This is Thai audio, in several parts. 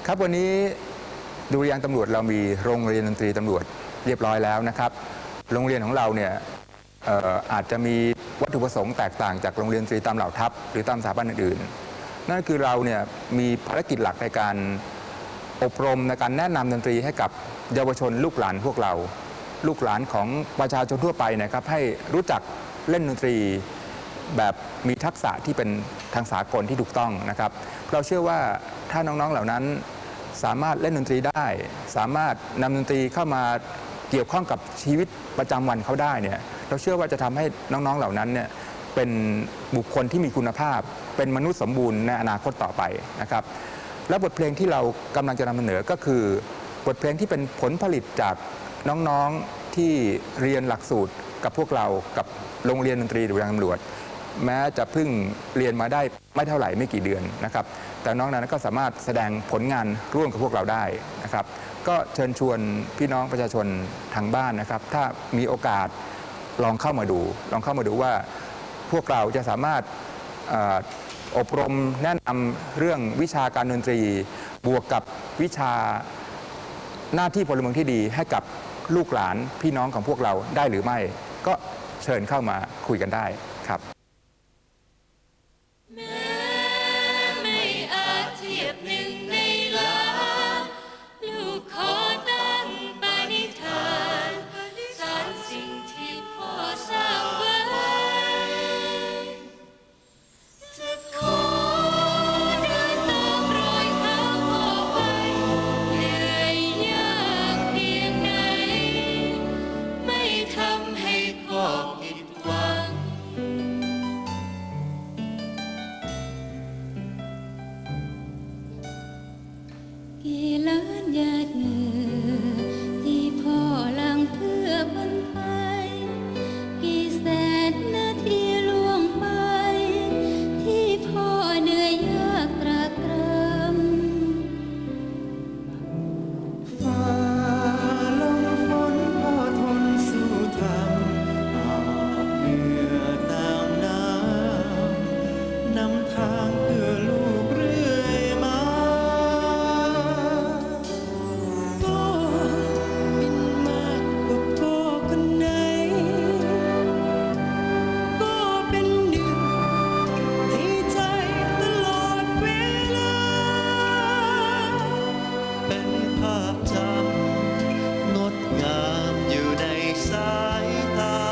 ครับวันนี้ดุริยางค์ตำรวจเรามีโรงเรียนดนตรีตำรวจเรียบร้อยแล้วนะครับโรงเรียนของเราเนี่ยอาจจะมีวัตถุประสงค์แตกต่างจากโรงเรียนดนตรีตามเหล่าทัพหรือตามสถาบันอื่นๆนั่นคือเราเนี่ยมีภารกิจหลักในการอบรมในการแนะนำดนตรีให้กับเยาวชนลูกหลานพวกเราลูกหลานของประชาชนทั่วไปนะครับให้รู้จักเล่นดนตรีแบบมีทักษะที่เป็นทางสากลที่ถูกต้องนะครับเราเชื่อว่าถ้าน้องๆเหล่านั้นสามารถเล่นดนตรีได้สามารถนำดนตรีเข้ามาเกี่ยวข้องกับชีวิตประจำวันเขาได้เนี่ยเราเชื่อว่าจะทำให้น้องๆเหล่านั้นเนี่ยเป็นบุคคลที่มีคุณภาพเป็นมนุษย์สมบูรณ์ในอนาคตต่อไปนะครับและบทเพลงที่เรากำลังจะนำเสนอก็คือบทเพลงที่เป็นผลผลิตจากน้องๆที่เรียนหลักสูตรกับพวกเรากับโรงเรียนดนตรีดุริยางค์ตำรวจแม้จะเพิ่งเรียนมาได้ไม่เท่าไหร่ไม่กี่เดือนนะครับแต่น้องนั้นก็สามารถแสดงผลงานร่วมกับพวกเราได้นะครับก็เชิญชวนพี่น้องประชาชนทางบ้านนะครับถ้ามีโอกาสลองเข้ามาดูว่าพวกเราจะสามารถอบรมแนะนำเรื่องวิชาการดนตรีบวกกับวิชาหน้าที่พลเมืองที่ดีให้กับลูกหลานพี่น้องของพวกเราได้หรือไม่ก็เชิญเข้ามาคุยกันได้ครับ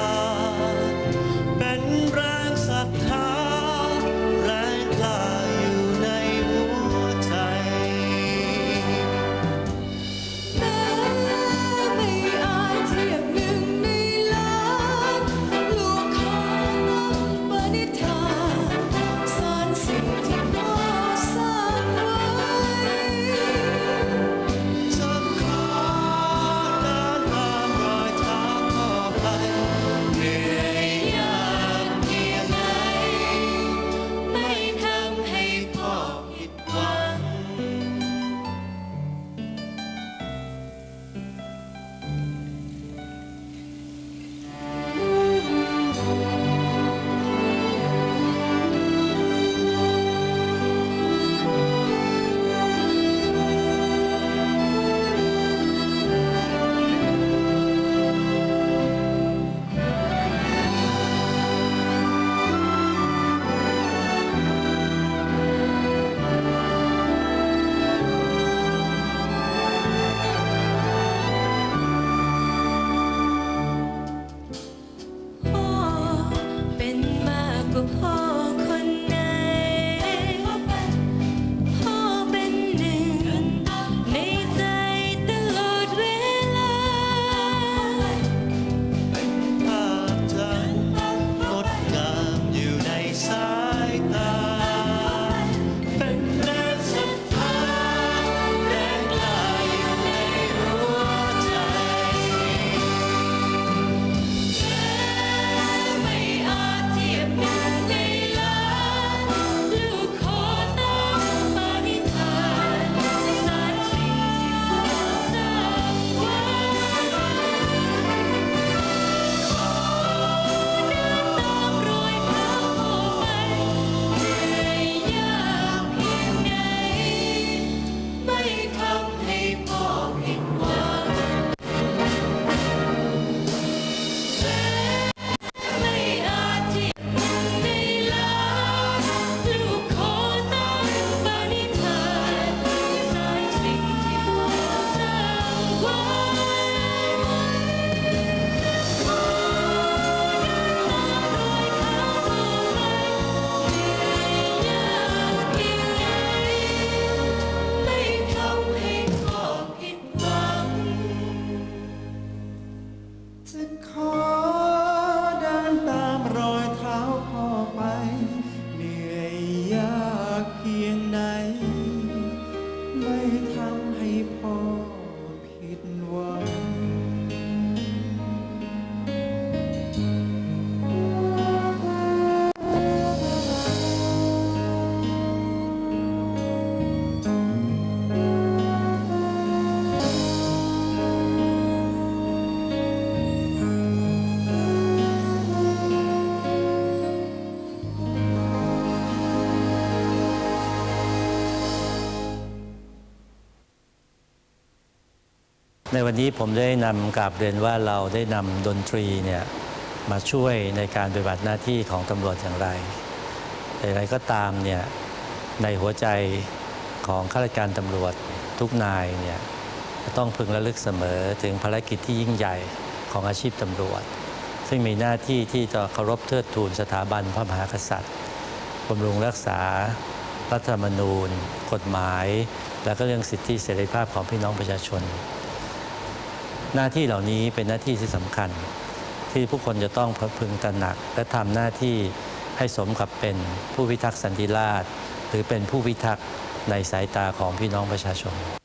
เป็นแรงศรัทธาแรงกล้าอยู่เพียงใดไม่ทำให้พ่อผิดหวังในวันนี้ผมได้นำกราบเรียนว่าเราได้นำดนตรีเนี่ยมาช่วยในการปฏิบัติหน้าที่ของตำรวจอย่างไรอะไรก็ตามเนี่ยในหัวใจของข้าราชการตำรวจทุกนายเนี่ยต้องพึงระลึกเสมอถึงภารกิจที่ยิ่งใหญ่ของอาชีพตำรวจซึ่งมีหน้าที่ที่จะเคารพเทิดทูนสถาบันพระมหากษัตริย์บำรุงรักษารัฐธรรมนูญกฎหมายและก็เรื่องสิทธิเสรีภาพของพี่น้องประชาชนหน้าที่เหล่านี้เป็นหน้าที่ที่สำคัญที่ผู้คนจะต้องพึงตระหนักและทำหน้าที่ให้สมกับเป็นผู้พิทักษ์สันติราษฎร์หรือเป็นผู้พิทักษ์ในสายตาของพี่น้องประชาชน